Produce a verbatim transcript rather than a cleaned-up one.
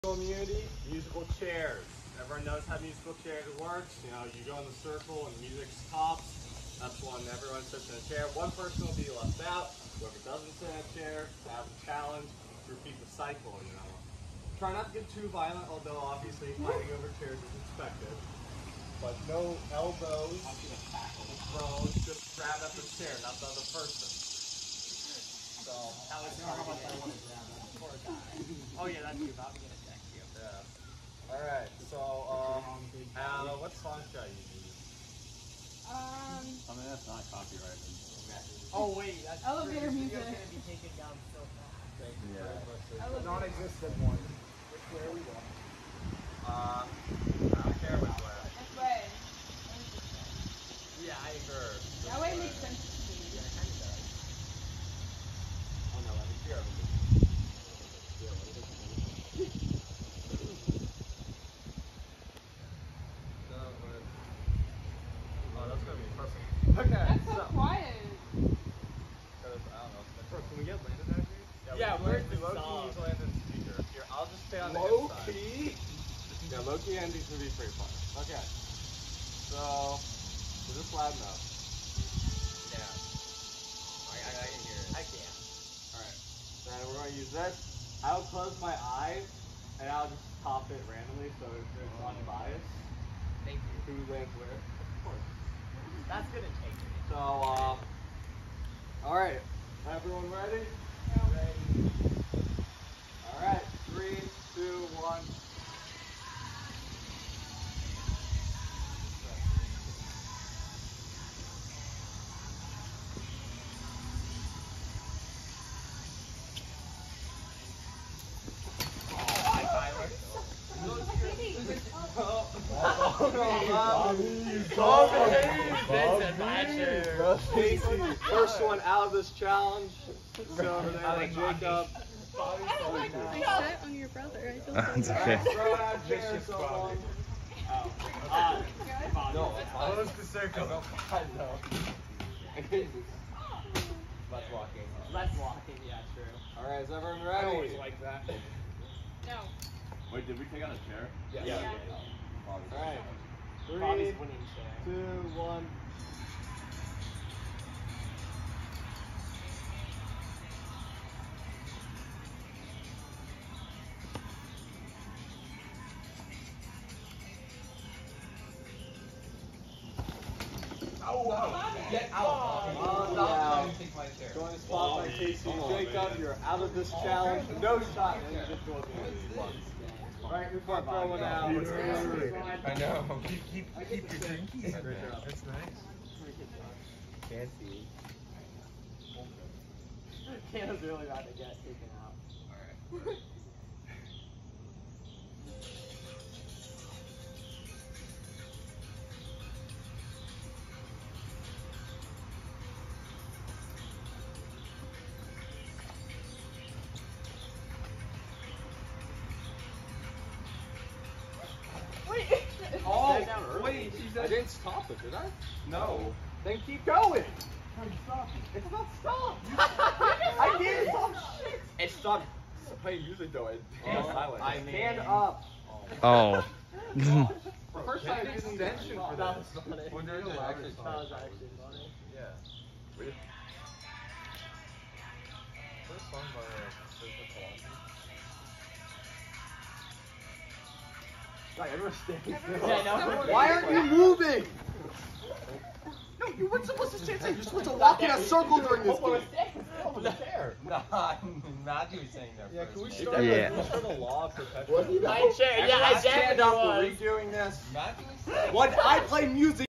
Community, musical chairs. Everyone knows how musical chairs works. You know, you go in the circle and the music stops. That's when everyone sits in a chair. One person will be left out. Whoever doesn't sit in a chair has a challenge to repeat the cycle, you know. Try not to get too violent, although obviously fighting over chairs is expected. But no elbows, throws, just grab at the chair, not the other person. So, how is how much I want to grab that poor guy. Oh yeah, that's you. I'm gonna deck you. Yeah. Alright, so, um, uh, what song should I use? Um, I mean, that's not copyrighted. Oh wait, that's elevator music. It's gonna be taken down so fast. Yeah. The non-existent one. Which way are we going? Uh, I don't care which way. This way. Yeah, I agree. That way makes sense to me. Yeah, it kind of does. Oh no, let me hear everything. Oh, that's gonna be perfect. Okay, That's so, so. quiet. Because, I don't know. Bro, can we get Landon out here? Yeah, yeah, where's the low key needs Landon's speaker. Here, I'll just stay on the Low inside. key? Yeah, low key endings would be pretty fun. Okay. So, is this loud enough? Yeah. I, I, I can hear it. I can. Alright. Then we're going to use this. I'll close my eyes, and I'll just top it randomly so it's unbiased. Thank you. Who lands where? Of course. That's going to take me. So, uh, alright. Everyone ready? Yeah. Ready. Alright. Three, two, one. First one out of this challenge. So over there with Jacob. I sat on your brother. I don't That's okay. Throw it out there, someone. Oh. No, close the circle. I know. Less walking. Less walking, yeah, true. Alright, is everyone ready? I always like that. No. Wait, did we take out a chair? Yeah. Yeah. Alright. Three, Bobby's winning chair. two, one. Get out! Oh, Stop yeah. take my chair. Join the spot by Casey and Jacob. You're out of this challenge. No shot individual games. Alright, before I throw one out. I know. Keep, keep, keep your drinkies. That's nice. Fancy. Canada's really about to get taken out. Alright. Oh, wait, I didn't stop it, did I? No. Then keep going. It's not stopped. I did. Oh, shit. It stopped playing music though. It oh, silent. I mean, stand up. Oh. First time I used extension for that. When there's an actually That was actually funny. Yeah. Weird. First song by Like, everyone's standing still. Yeah, no. Why aren't you moving? No, you weren't supposed to stand still. You're supposed to walk in a circle during this game. Over the chair. Nah, Matthew was saying that. Yeah, first. can we start, Yeah. can we start a law of perpetual? My chair. Yeah, I Stand definitely up. was. We're redoing this. Matthew was saying. When I play music.